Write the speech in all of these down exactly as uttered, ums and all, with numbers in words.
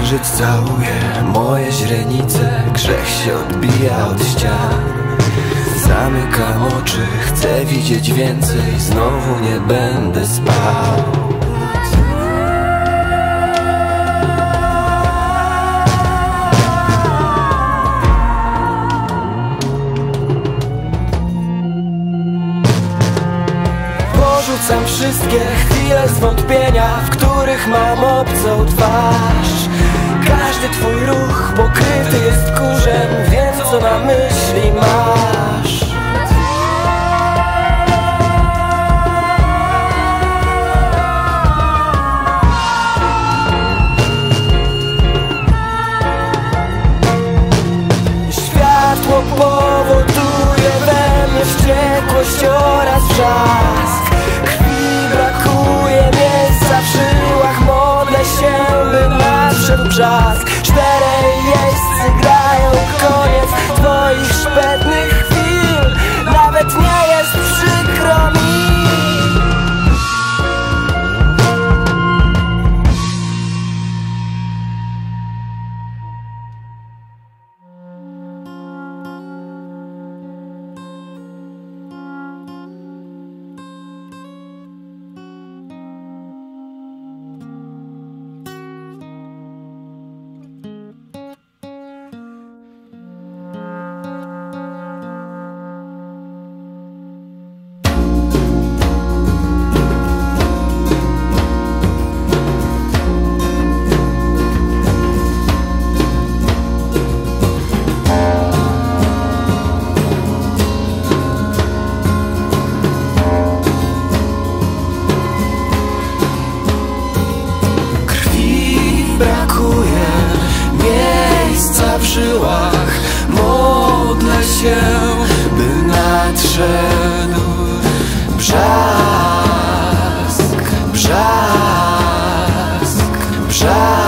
księżyc całuje moje źrenice, grzech się odbija od ścian. Zamykam oczy, chcę widzieć więcej, znowu nie będę spał. Porzucam wszystkie chwile zwątpienia, w których mam obcą twarz. Każdy twój ruch pokryty jest kurzem, wiem co na myśli masz. Światło powoduje we mnie wściekłość oraz wrzask. Krwi brakuje, miejsca w żyłach, modlę się, by nadszedł brzask. Czterej jeźdźcy grają koniec twoich szpetnych chwil, nawet nie jest przykro mi. Brakuje miejsca w żyłach, modlę się, by nadszedł brzask, brzask, brzask.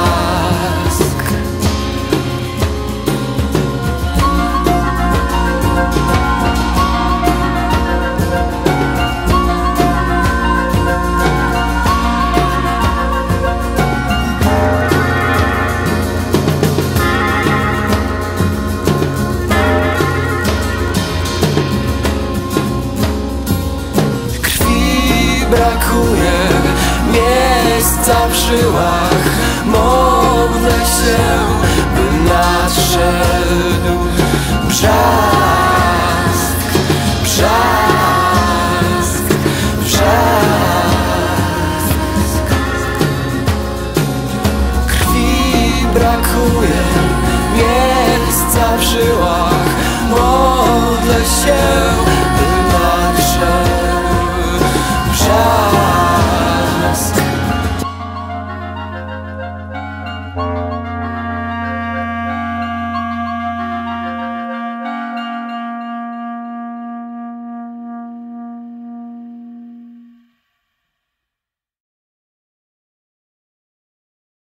Brakuje miejsca w żyłach, modlę się, by nadszedł brzask, brzask, brzask. Krwi brakuje, miejsca w żyłach, modlę się,